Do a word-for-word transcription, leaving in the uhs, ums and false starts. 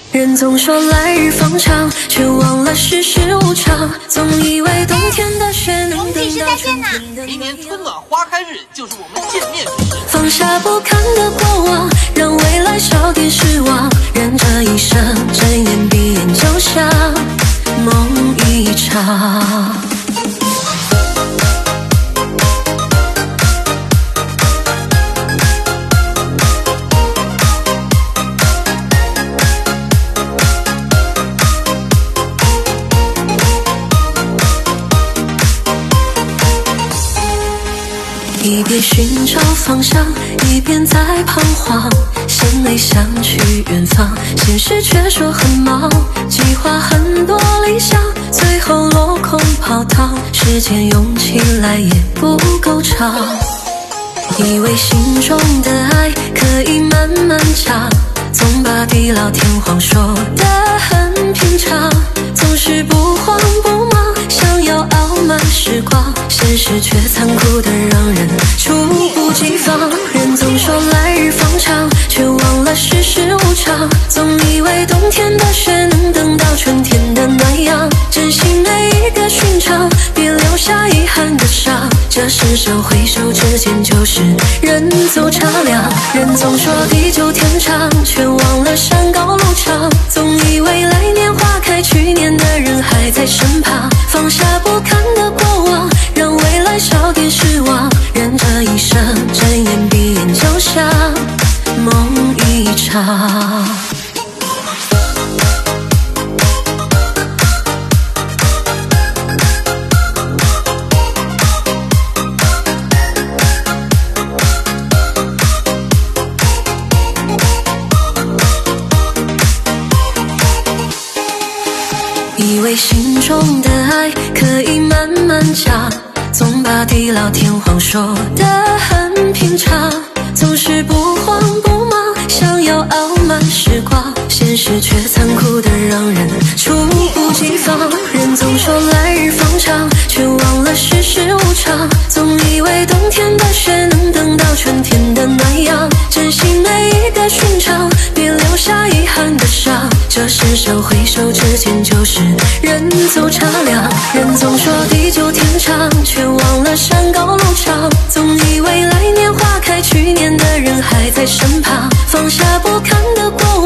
人总说来日方长，却忘了世事无常。总以为冬天的雪能等到春天的。 明年春暖花开日就是我们见面之时。 放下不堪的过往，让未来少点失望。人这一生，睁眼闭眼就像梦一场。一边寻找方向，一边在彷徨，心里想去远方，现实却说很忙。计划很多理想，最后落空泡汤，时间用起来也不够长。以为心中的爱可以慢慢长，总把地老天荒说得很平常，总是不慌不忙，想要傲慢时光，现实却残酷的让人猝不及防。人总说来日方长，却忘了世事无常，总以为冬天的雪能等到春天的暖阳，珍惜每一个寻常，别留下遗憾的伤，这世上回首之间就是人走茶凉。人总说地久天长，却忘了山高路长，总以为来年花开，去年的人还在身旁。放下不堪的过往，让未来少点失望。人这一生，睁眼闭眼就像梦一场。以为心中的爱可以慢慢长，总把地老天荒说得很平常，总是不慌不忙，想要傲慢时光，现实却残酷的让人猝不及防。人总说来日方长，却忘了世事无常，总以为冬天的雪能等到春天的暖阳，珍惜每一个寻常，别留下遗憾的伤，这世上回首之间就是人走茶凉。人总说地久天长，却忘了山高路长，总以为来年花开，去年的人还在身旁。放下不堪的过